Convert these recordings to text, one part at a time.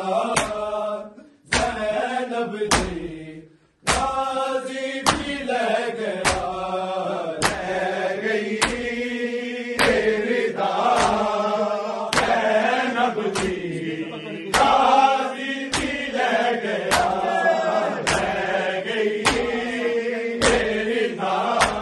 ज़ैनब दी गाज़ी भी ले गया, रह गई रिदा। ज़ैनब दी गाज़ी भी ले गया, रह गई रिदा।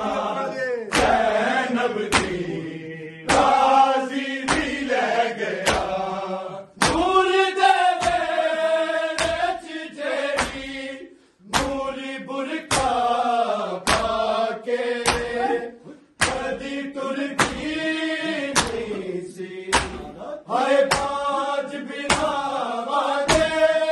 ज़ैनब दी गाज़ी भी ले गया। नूर देवे रच जेरी नूरी बुरका पाके कदी तुरकी नहीं सी। हाय बाज बिना वादे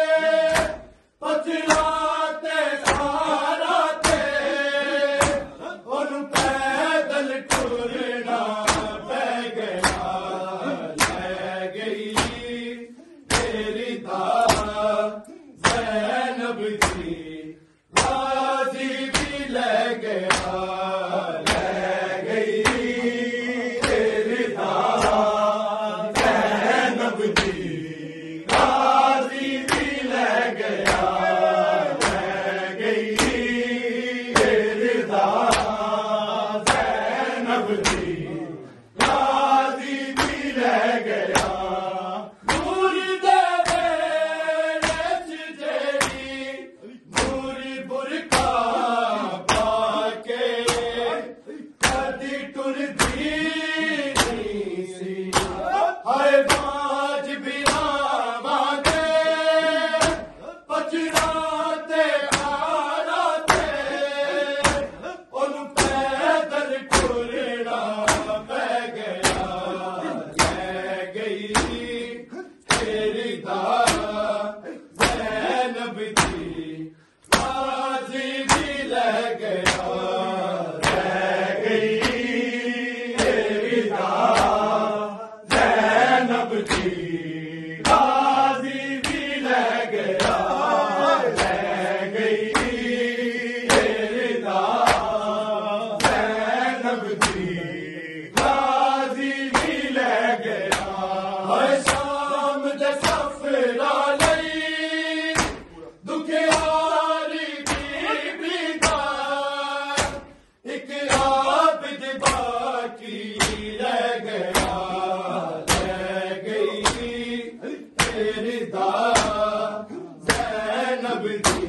पचराते सारा थे, उन पैदल टुरना पै गया, रह गई तेरी दात। ज़ैनब दी गाज़ी भी ले गया, रह गई तेरी दात। ज़ैनब दी गाज़ी भी ले गया, रह गई तेरी दात। ज़ैनब दी गाज़ी भी ले गया। नूर देवे रच जेरी नूरी बुरका पाके कदी टुरदी नहीं सी। हाय बाज बिना वादे पचराते खारा थे, उन पैदल टुरना पै गया, रह गई तेरी दात। ज़ैनब दी गाज़ी भी ले गया, रह गई तेरी दात। ज़ैनब दी गाज़ी भी ले गया, रह गई तेरी दात। ज़ैनब दी गाज़ी भी ले गया। हाय शाम दे सफरा लई दुखियारी बीबी दा इक आबिद बाकी रह गया, रह गई तेरी दात। ज़ैनब दी